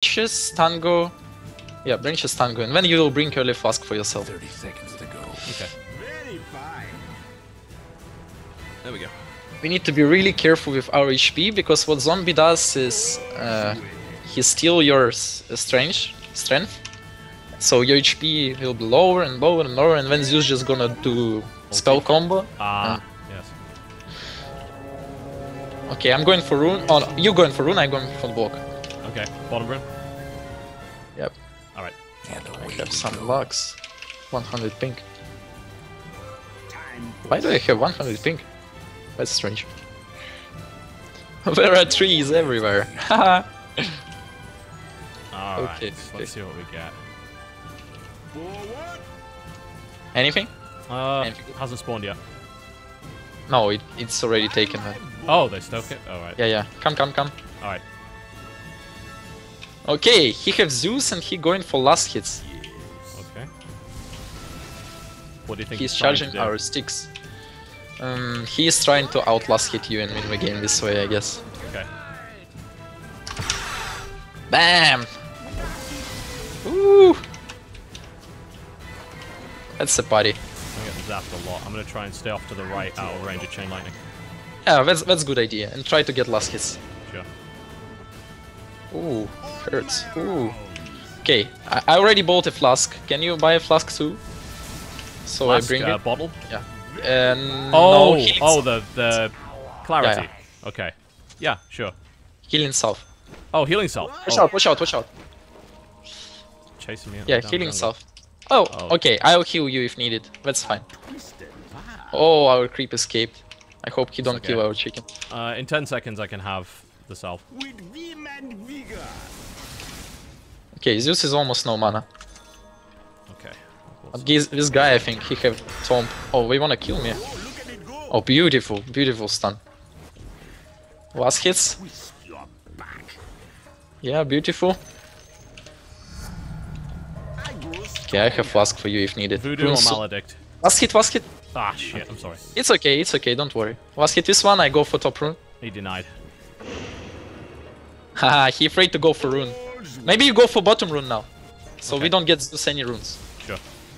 Branches, Tango. Yeah, Branches, Tango, and then you will bring early flask for yourself. 30 seconds to go. Okay. Very fine. There we go. We need to be really careful with our HP, because what Zombie does is he steals your strength. So your HP will be lower and lower and lower, and then Zeus just gonna do spell combo. Ah, yes. Okay, I'm going for rune. Oh, no, you going for rune, I'm going for block. Okay, bottom rune. Yep. Alright. I have some lugs. 100 pink. Why do I have 100 pink? That's strange. There are trees everywhere. Haha. Alright, Okay, let's see what we get. Forward. Anything? Anything? Anything? Hasn't spawned yet. No, it's already taken. Oh, they stoke it? Alright. Yeah. Come. Alright. Okay, he have Zeus and he going for last hits. Okay. What do you think He's trying to charging do? our sticks. He is trying to outlast hit you and win the game this way, I guess. Okay. Bam! Ooh! That's a party. I'm getting zapped a lot. I'm gonna try and stay off to the right out of range of chain lightning. Yeah, that's good idea. And try to get last hits. Sure. Ooh, hurts. Ooh. Okay, I already bought a flask. Can you buy a flask too? So Flask, I bring it. bottle? Yeah. Oh, no, healing, oh, the clarity. Yeah, Okay. Yeah, sure. healing self. Oh, healing salve. Watch out. Chasing me. Yeah, down healing the jungle. self. Oh, Oh. okay, I'll heal you if needed. That's fine. Oh, our creep escaped. I hope he don't okay. kill our chicken. In 10 seconds, I can have the salve. With vim and vigor. Okay, Zeus is almost no mana. Okay. But this guy, I think, he have Tomb. Oh, we wanna kill me. Oh, look at it go. Oh, beautiful stun. Last hits. Twist your back. Yeah, beautiful. I grow Okay, I have flask for you if needed. Voodoo or Runes- maledict? Last hit. Ah, shit. I'm sorry. It's okay, don't worry. Last hit this one, I go for top rune. He denied. Haha, he afraid to go for rune. Maybe you go for bottom rune now. So Okay. we don't get Zeus any runes. Sure.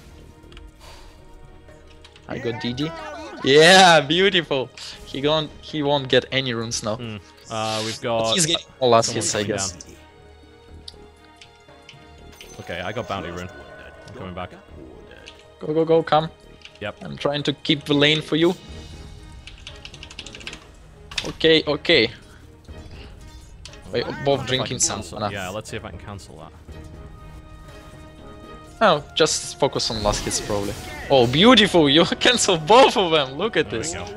I got DD. Yeah, beautiful. He won't get any runes now. We've got. He's getting all last someone hits, I coming guess. down. Okay, I got bounty rune. I'm coming back. Go, come. Yep. I'm trying to keep the lane for you. Okay. Wait, both If I drinking can some cancel- mana. Yeah, let's see if I can cancel that. Oh, just focus on last hits probably. Oh, beautiful! You cancel both of them. Look at There we this. go.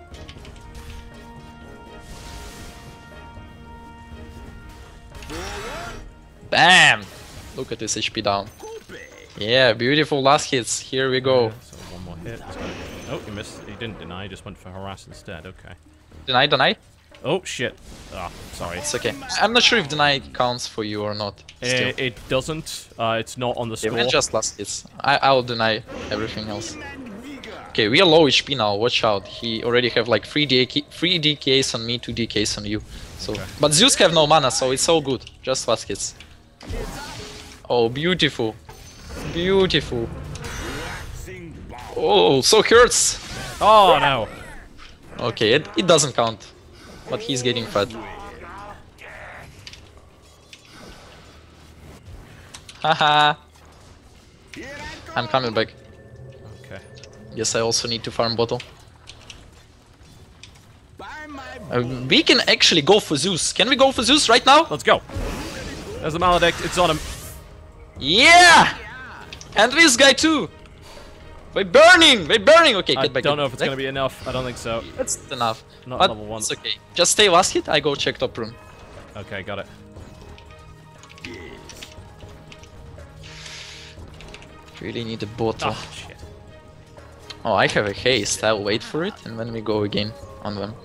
Bam! Look at this HP down. Yeah, beautiful last hits. Here we go. Yeah, so one more hit. Oh, he missed. He didn't deny. He just went for harass instead. Okay. Deny? Oh shit. Ah, sorry. It's okay. I'm not sure if deny counts for you or not. Still. It doesn't. It's not on the score. Even just last hits. I'll deny everything else. Okay, we are low HP now. Watch out. He already have like 3 DKs on me, 2 DKs on you. So, Okay. but Zeus have no mana, so it's all good. Just last hits. Oh, beautiful. Oh, so hurts. Oh no. Okay, it doesn't count. But he's getting fed. Haha. I'm coming back. Okay. Guess I also need to farm bottle. By my We can actually go for Zeus. Can we go for Zeus right now? Let's go. There's the maledict. It's on him. Yeah! And this guy too! We're burning! Okay, I get back. don't know if it's gonna be enough. I don't think so. That's enough. Not But level 1. it's okay. Just stay last hit, I go check top room. Okay, got it. Really need a bottle. Oh shit. Oh, I have a haste. I'll wait for it and then we go again on them.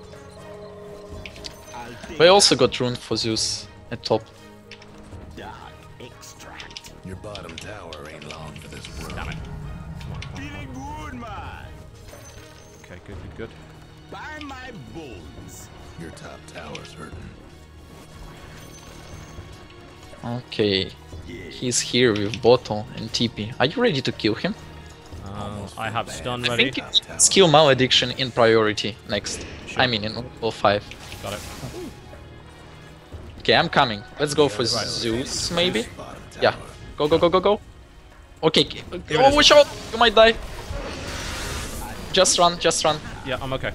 We also got rune for Zeus at top. dark extract. Your bottom tower ain't long for this world. Damn it. Feeling good, man. Okay, good. By my bones. Your top tower's hurting. Okay. He's here with Bottle and TP. Are you ready to kill him? I have stun I ready. think skill Malediction in priority next. Sure. I mean in level 5. Got it. Okay, I'm coming. Let's go for Zeus, maybe? Yeah. Go, go, go, go, go. Okay. Oh, watch out! You might die. Just run, just run. Yeah, I'm okay.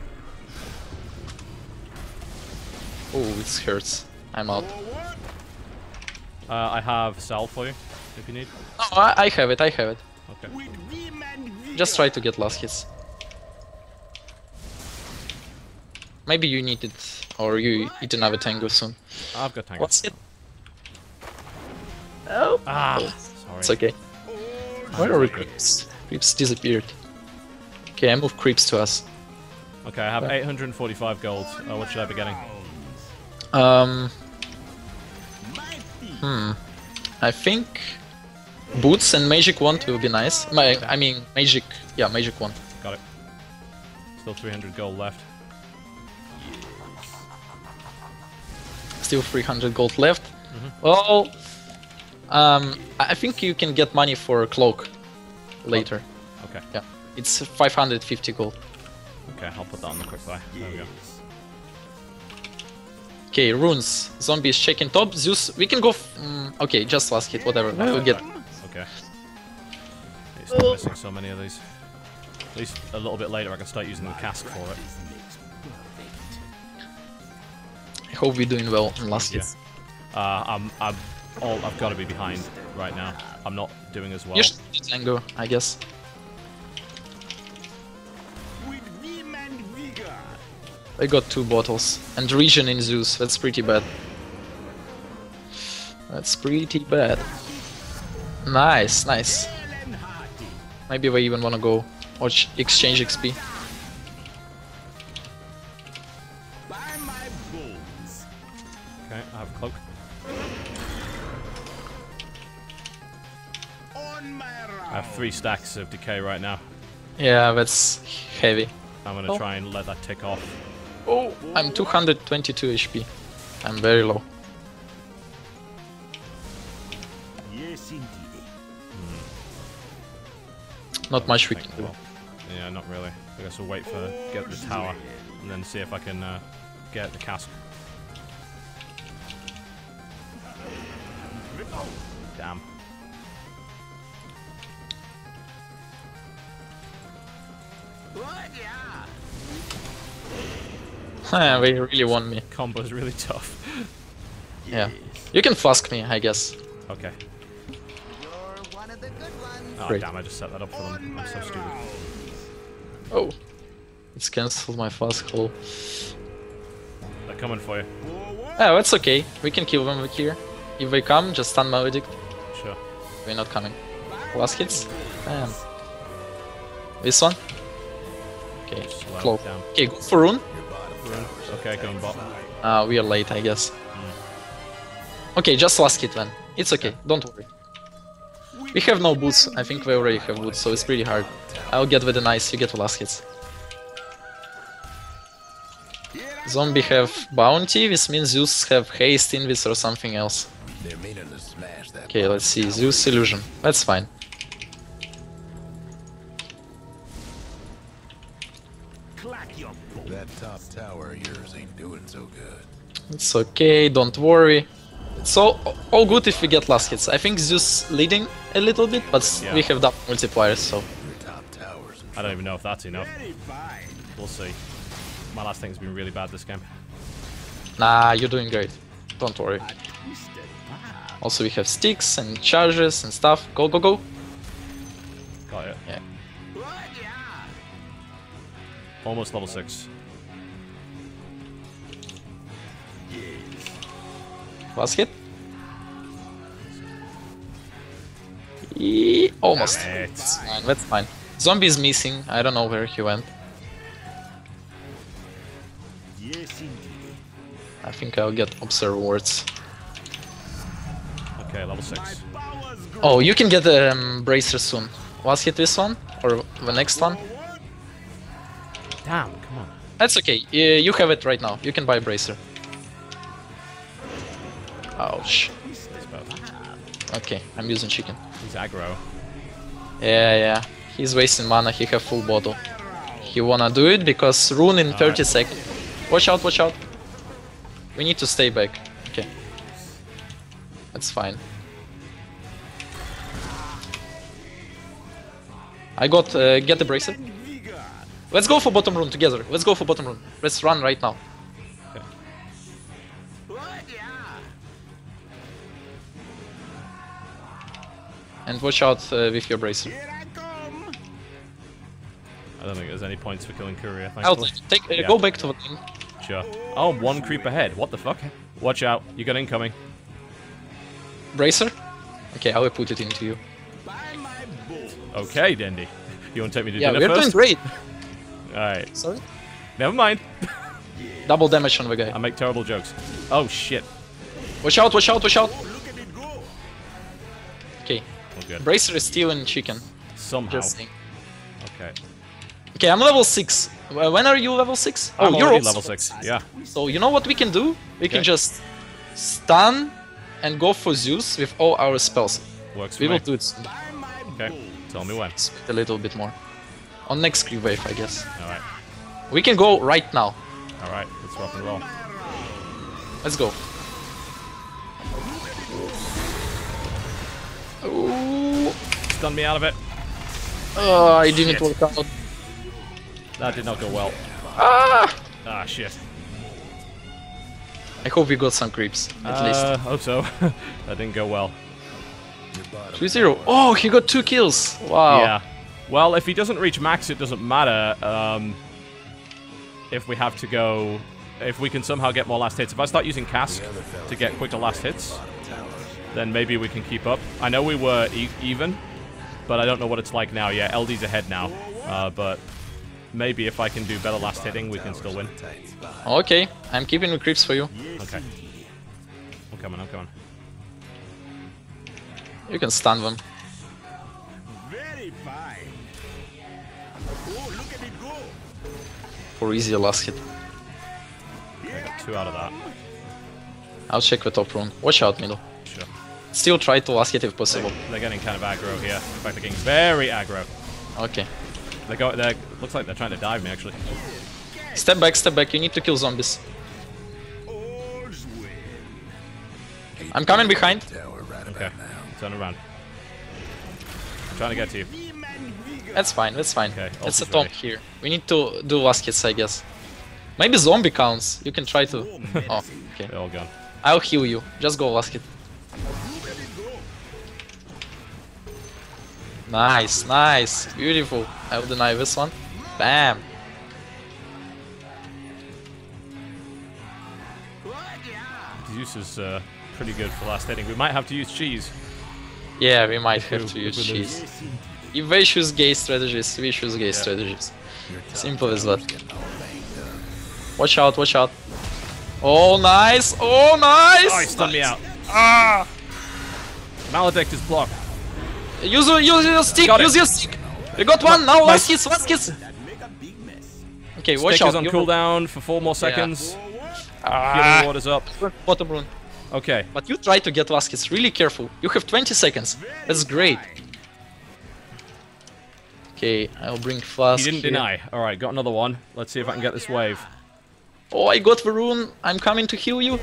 Oh, it hurts. I'm out. I have salve for you, if you need. Oh, I have it, I have it. Okay. With vim and vigor. Just try to get last hits. Maybe you need it, or you didn't have a tango soon. I've got tango. What's it? Oh, Ah, sorry. it's okay. Where are creeps? Creeps disappeared. Okay, I move creeps to us. Okay, I have 845 gold. What should I be getting? I think boots and magic wand will be nice. I mean magic, yeah, magic wand. Got it. Still 300 gold left. Still 300 gold left. Well, I think you can get money for a cloak later. Okay. Yeah, it's 550 gold. Okay, I'll put that on the quick buy. There we go. Okay, runes. Zombies checking top. Zeus, we can go. Okay, just last hit, whatever. I will get. Okay. It's not missing so many of these. At least a little bit later I can start using the cask for it. I hope we're doing well on last Yeah. hit. I've got to be behind right now. I'm not doing as well. You should do tango, I guess. With vim and vigor. I got 2 bottles and regen in Zeus. That's pretty bad. That's pretty bad. Nice, nice. Hale and hearty. Maybe we even wanna go or exchange XP. By my bones. Okay, I have a cloak. On my round. I have 3 stacks of decay right now. Yeah, that's heavy. I'm gonna try and let that tick off. Oh, I'm 222 HP. I'm very low. Yes, indeed. Not much we can Think, do. well, yeah, not really. I guess we'll wait for get the tower and then see if I can get the cask. Damn. What? Yeah. They really want me. Combo's really tough. Yeah. You can flask me, I guess. Okay. You're one of the good ones. Oh Great. damn, I just set that up for them. I'm so stupid. Oh. It's cancelled my flask hole. They're coming for you. Yeah, that's okay. We can kill them here. If they come, just stun Maledict. Sure. We're not coming. Last hits? Damn. This one? Okay, Slow cloak. down. Okay, go for rune. Rune. Okay, going bot. We are late, I guess. Okay, just last hit then. It's okay, don't worry. We have no boots. I think we already have boots, so it's pretty hard. I'll get with the nice, you get the last hits. Zombie have bounty, this means Zeus have haste, invis or something else. They're meaning to smash that. Okay, let's see. Zeus illusion. That's fine. Clack your bones. That top tower of yours ain't doing so good. It's okay, don't worry. It's all good if we get last hits. I think Zeus leading a little bit, but Yeah. we have double multipliers, so... Your top towers. I don't even know if that's enough. Very fine. We'll see. My last thing's been really bad this game. Nah, you're doing great. Don't worry. A twisted path. Also we have sticks and charges and stuff. Go, go, go! Got it. Yeah. What? Yeah. Almost level 6. Last hit. Almost. Damn it. That's fine, that's fine. Zombie is missing. I don't know where he went. Yes, indeed. I think I'll get observe wards. Okay, level 6. Powers go. Oh, you can get the bracer soon. Last hit this one or the next one. Damn, come on. That's okay. You have it right now. You can buy bracer. Ouch. Okay, I'm using chicken. He's aggro. Yeah. He's wasting mana, he have full bottle. He wanna do it because rune in 30 seconds. Watch out, watch out. We need to stay back. Okay. That's fine. I got, get the bracelet. Let's go for bottom rune together. Let's go for bottom rune. Let's run right now. And watch out with your bracelet. I don't think there's any points for killing Courier, I'll thankfully. take, Yeah. go back to the lane. Sure. Oh, one creep ahead. What the fuck? Watch out. You got incoming. Bracer? Okay, I will put it into you. Okay, Dendi. You want to take me to Yeah, dinner we're doing first? great. Alright. Sorry? Never mind. Double damage on the guy. I make terrible jokes. Oh, shit. Watch out, watch out, watch out! Okay, Oh, good. Bracer is still in chicken. Somehow. Just saying. Okay. Okay, I'm level 6. When are you level 6? I'm you're already also level 6. Yeah. So you know what we can do? We can Okay. just stun and go for Zeus with all our spells. Works for We me. will do it soon. Okay. Tell me when. Just a little bit more. On next creep wave, I guess. Alright. We can go right now. Alright. Let's rock and roll. Let's go. Ooh. Stun me out of it. Oh, I didn't Shit. work out. That did not go well. Ah! Ah, shit. I hope we got some creeps, at least. Hope so. That didn't go well. 2-0. Oh, he got 2 kills. Wow. Yeah. Well, if he doesn't reach max, it doesn't matter. If we have to go... If we can somehow get more last hits. If I start using Cask to get quicker last hits, then maybe we can keep up. I know we were even, but I don't know what it's like now. Yeah, LD's ahead now. But maybe if I can do better last hitting, we can still win. Okay, I'm keeping the creeps for you. Okay. I'm coming, I'm coming. You can stun them. Very fine. Oh, look at it go. For easier last hit. I got 2 out of that. I'll check the top rune. Watch out, middle. Sure. Still try to last hit if possible. They're getting kind of aggro here. In fact, they're getting very aggro. Okay. They're looks like they're trying to dive me, actually. Step back, step back. You need to kill zombies. All's well. I'm coming behind. Tower right Okay. about now. Turn around. I'm trying to get to you. That's fine, that's fine. Okay, It's a ulti's tomb ready. here. We need to do last hits, I guess. Maybe zombie counts. You can try to... Oh, okay. They're all gone. I'll heal you. Just go last hit. Nice, nice. Beautiful. I'll deny this one. Bam. Zeus is pretty good for last hitting. We might have to use cheese. Yeah, we might have If to we use lose. cheese. If they choose gay strategies, we choose gay strategies. Simple as that. Watch out, watch out. Oh, nice! Oh, nice! Oh, he stunned me out. Ah! Maledict is blocked. Use your stick, Got it. use your stick! We got one, now last hits, last hits! Make a big mess. Okay, watch Stick out. is on you- cooldown for 4 more seconds. Ah, Healing water's up. bottom rune. Okay. But you try to get last hits, really careful. You have 20 seconds. That's great. Okay, I'll bring flask. He didn't here. deny. Alright, got another one. Let's see if I can get this wave. Oh, I got the rune. I'm coming to heal you.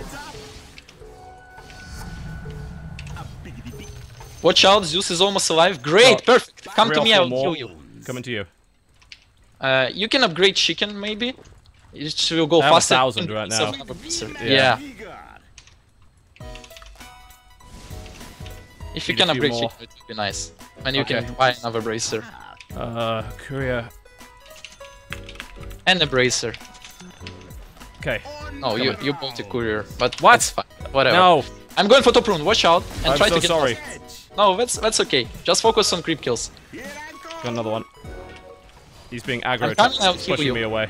Watch out, Zeus is almost alive. Great, Oh, perfect. Come 3 to or me, 4 I'll more. heal you. Coming to you. You can upgrade chicken, maybe. It will go I have faster. 1,000 right now. Yeah. If you Need a can few upgrade more. chicken, it would be nice. And you Okay. can buy another bracer. Courier. And a bracer. Okay. No, you bought a courier, but What? that's fine. Whatever. No! I'm going for top rune. Watch out and I'm try so to get. sorry. Last. No, that's okay. Just focus on creep kills. Got another one. He's being aggro, I'm coming, I'll heal pushing you. me away.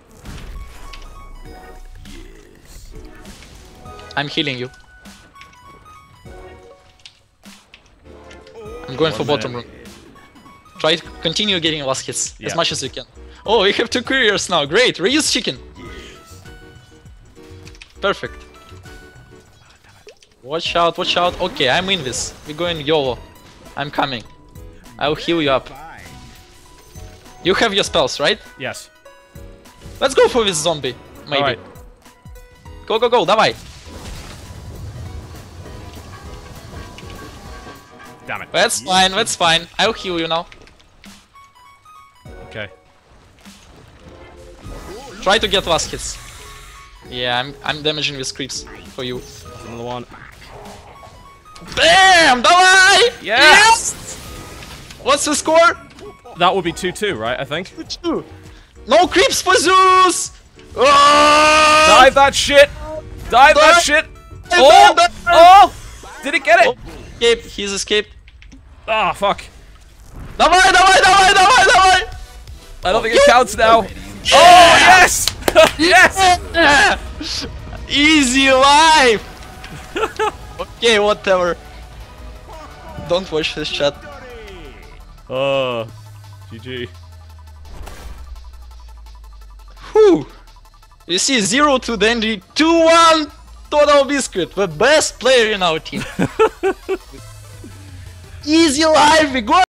I'm healing you. I'm going for One bottom rune. Try to continue getting last hits Yeah. as much as you can. Oh, we have 2 couriers now. Great. Reuse chicken. Perfect. Watch out, watch out. Okay, I'm in this. We're going YOLO. I'm coming. I'll heal you up. Fine. You have your spells, right? Yes. Let's go for this zombie. Maybe. Alright. Go, go, go, давай. Damn it. That's fine, that's fine. I'll heal you now. Okay. Try to get last hits. Yeah, I'm damaging with creeps for you. Another one. Bam! Давай! Yes! What's the score? That would be 2-2, right? I think. 2. No creeps for Zeus! Oh! Dive that shit! Dive that Dive! shit! Dive, Oh! dive, dive! Oh! Did it get it? Oh, escape, he's escaped. Ah, fuck. Давай, давай, давай, давай, давай! I don't think it counts now. Oh, yes! Yes! Easy life! Okay, whatever. Don't watch this chat. Oh, GG. Whew! You see, 0 to Denji, 2-1 Total Biscuit, the best player in our team. Easy life, we go!